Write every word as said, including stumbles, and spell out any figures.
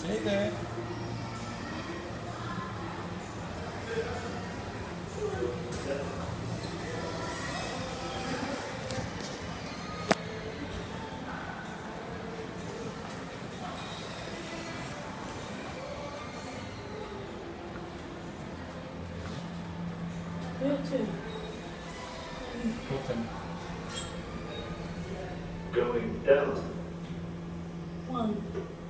Stay there. Where to? Open. Going down. One.